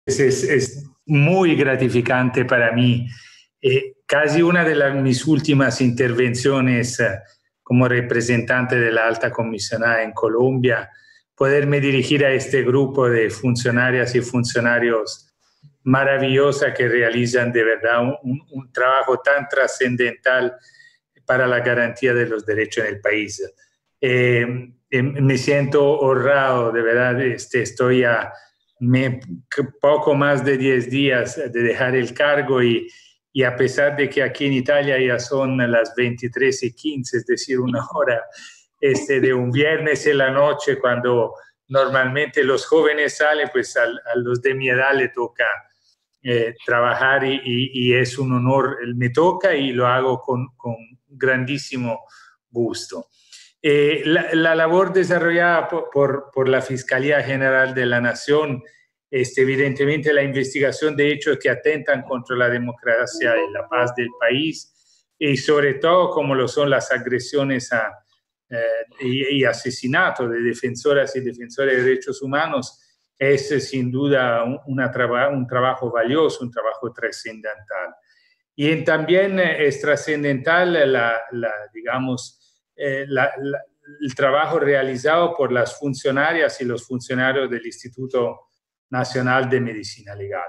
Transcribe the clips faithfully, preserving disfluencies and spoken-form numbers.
Es, es muy gratificante para mí. Eh, casi una de las, mis últimas intervenciones eh, como representante de la alta comisionada en Colombia, poderme dirigir a este grupo de funcionarias y funcionarios maravillosa que realizan de verdad un, un trabajo tan trascendental para la garantía de los derechos en el país. Eh, eh, me siento honrado, de verdad, este, estoy a me, poco más de diez días de dejar el cargo y, y a pesar de que aquí en Italia ya son las veintitrés y quince, es decir, una hora este, de un viernes en la noche, cuando normalmente los jóvenes salen, pues a, a los de mi edad le toca eh, trabajar y, y, y, es un honor, me toca y lo hago con, con grandísimo gusto. Eh, la, la, labor desarrollada por, por, por la Fiscalía General de la Nación, este, evidentemente la investigación de hechos que atentan contra la democracia y la paz del país, y sobre todo como lo son las agresiones a, eh, y, y asesinatos de defensoras y defensores de derechos humanos, es sin duda un, una traba, un trabajo valioso, un trabajo trascendental. Y en, también es trascendental la, la, digamos, eh, la, la, el trabajo realizado por las funcionarias y los funcionarios del Instituto Nacional de Medicina Legal.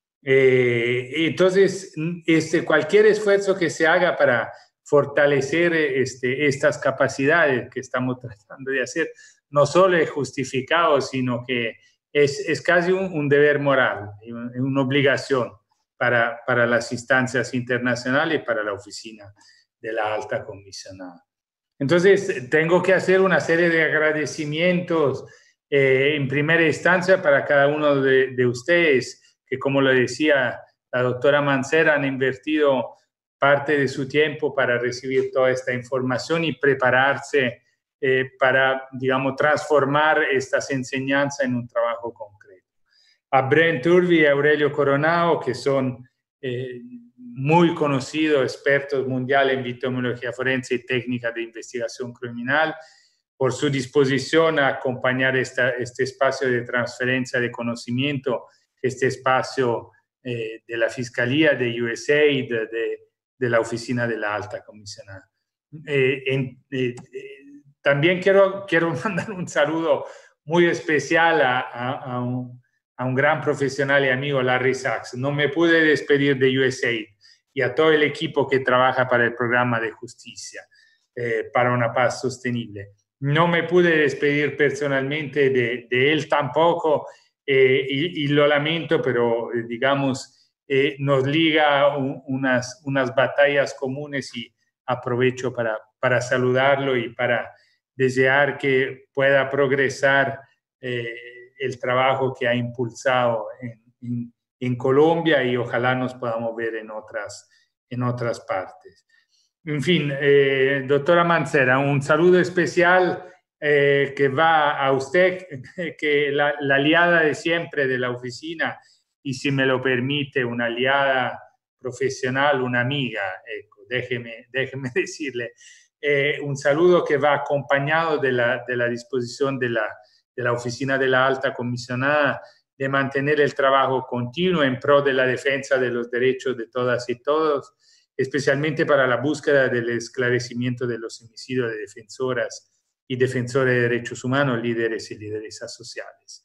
Eh, entonces, este, cualquier esfuerzo que se haga para fortalecer este, estas capacidades que estamos tratando de hacer, no solo es justificado, sino que es, es casi un, un deber moral, una obligación para, para las instancias internacionales y para la oficina de la alta comisionada. Entonces, tengo que hacer una serie de agradecimientos eh, en primera instancia para cada uno de, de ustedes, que como lo decía la doctora Mancera, han invertido parte de su tiempo para recibir toda esta información y prepararse eh, para, digamos, transformar estas enseñanzas en un trabajo concreto. A Brent Turvi y a Aurelio Coronao, que son eh, muy conocidos, expertos mundiales en victimología forense y técnicas de investigación criminal, por su disposición a acompañar esta, este espacio de transferencia de conocimiento, este espacio eh, de la Fiscalía, de U S A I D, de, de la Oficina de la Alta Comisionada. Eh, en, eh, también quiero, quiero mandar un saludo muy especial a, a, a, un, a un gran profesional y amigo, Larry Sachs. No me pude despedir de U S A I D y a todo el equipo que trabaja para el programa de justicia eh, para una paz sostenible. No me pude despedir personalmente de, de él tampoco eh, y, y lo lamento, pero eh, digamos, eh, nos liga un, unas, unas batallas comunes y aprovecho para, para saludarlo y para desear que pueda progresar eh, el trabajo que ha impulsado en, en, en Colombia y ojalá nos podamos ver en otras, en otras partes. En fin, eh, doctora Mancera, un saludo especial eh, que va a usted, que la, la aliada de siempre de la oficina y si me lo permite, una aliada profesional, una amiga, ecco, déjeme, déjeme decirle, eh, un saludo que va acompañado de la, de la disposición de la, de la oficina de la alta comisionada de mantener el trabajo continuo en pro de la defensa de los derechos de todas y todos, especialmente para la búsqueda del esclarecimiento de los homicidios de defensoras y defensores de derechos humanos, líderes y lideresas sociales.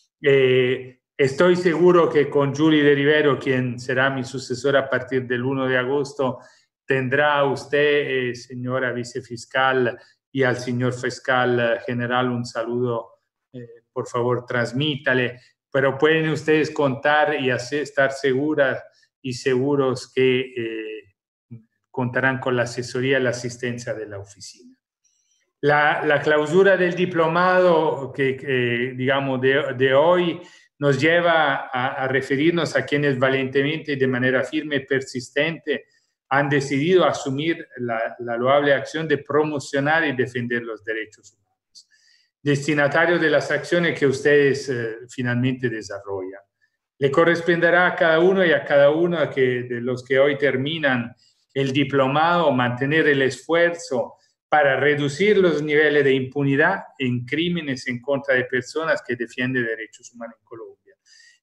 Eh, estoy seguro que con Julie de Rivero, quien será mi sucesora a partir del uno de agosto, tendrá a usted, eh, señora vicefiscal, y al señor fiscal general un saludo, eh, por favor, transmítale, pero pueden ustedes contar y hacer, estar seguras y seguros que eh, contarán con la asesoría y la asistencia de la oficina. La, la clausura del diplomado que, que digamos, de, de hoy nos lleva a, a referirnos a quienes valientemente y de manera firme y persistente han decidido asumir la, la loable acción de promocionar y defender los derechos humanos, destinatarios de las acciones que ustedes eh, finalmente desarrollan. Le corresponderá a cada uno y a cada uno que, de los que hoy terminan el diplomado mantener el esfuerzo para reducir los niveles de impunidad en crímenes en contra de personas que defienden derechos humanos en Colombia.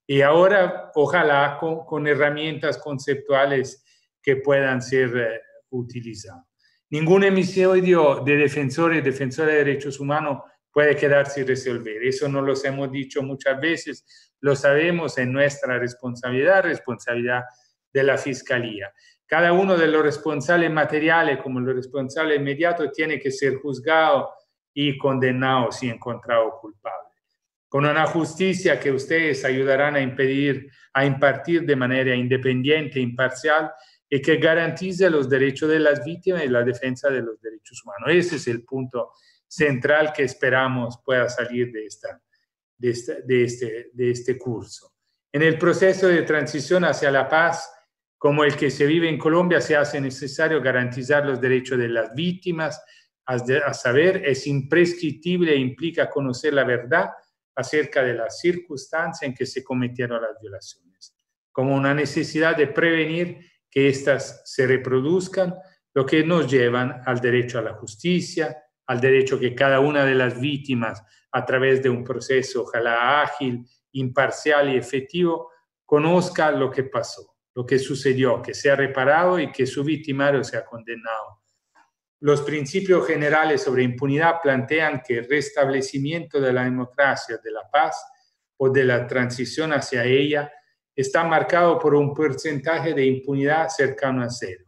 Y ahora, ojalá con, con herramientas conceptuales que puedan ser eh, utilizadas. Ningún episodio de defensores y defensores de derechos humanos puede quedar sin resolver. Eso nos lo hemos dicho muchas veces, lo sabemos, es nuestra responsabilidad, responsabilidad de la Fiscalía. Cada uno de los responsables materiales, como los responsables inmediatos, tiene que ser juzgado y condenado si encontrado culpable. Con una justicia que ustedes ayudarán a impedir, a impartir de manera independiente e imparcial y que garantice los derechos de las víctimas y la defensa de los derechos humanos. Ese es el punto central que esperamos pueda salir de, esta, de, esta, de, este, de este curso. En el proceso de transición hacia la paz, como el que se vive en Colombia, se hace necesario garantizar los derechos de las víctimas, a, a saber, es imprescriptible e implica conocer la verdad acerca de las circunstancias en que se cometieron las violaciones, como una necesidad de prevenir que éstas se reproduzcan, lo que nos llevan al derecho a la justicia, al derecho que cada una de las víctimas, a través de un proceso ojalá ágil, imparcial y efectivo, conozca lo que pasó, lo que sucedió, que sea reparado y que su victimario sea condenado. Los principios generales sobre impunidad plantean que el restablecimiento de la democracia, de la paz o de la transición hacia ella está marcado por un porcentaje de impunidad cercano a cero,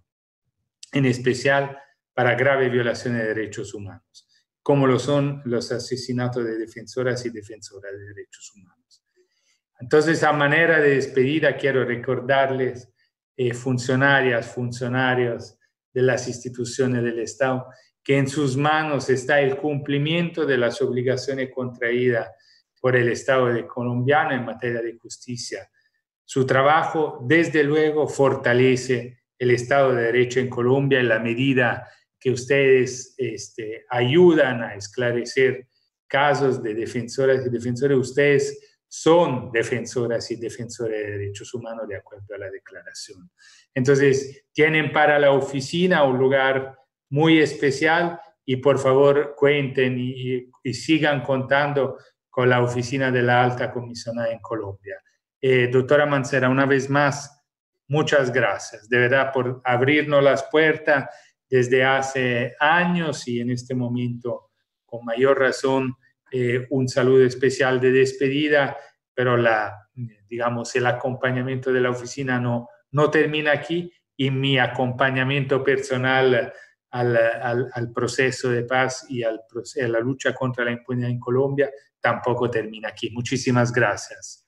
en especial para graves violaciones de derechos humanos, como lo son los asesinatos de defensoras y defensoras de derechos humanos. Entonces, a manera de despedida, quiero recordarles, eh, funcionarias, funcionarios de las instituciones del Estado, que en sus manos está el cumplimiento de las obligaciones contraídas por el Estado colombiano en materia de justicia. Su trabajo, desde luego, fortalece el Estado de Derecho en Colombia en la medida que ustedes este, ayudan a esclarecer casos de defensoras y defensores. Ustedes son defensoras y defensores de derechos humanos de acuerdo a la declaración. Entonces, tienen para la oficina un lugar muy especial y por favor cuenten y, y sigan contando con la oficina de la Alta Comisionada en Colombia. Eh, doctora Mancera, una vez más, muchas gracias, de verdad, por abrirnos las puertas desde hace años y en este momento, con mayor razón, eh, un saludo especial de despedida, pero la, digamos, el acompañamiento de la oficina no, no termina aquí y mi acompañamiento personal al, al, al proceso de paz y al, a la lucha contra la impunidad en Colombia tampoco termina aquí. Muchísimas gracias.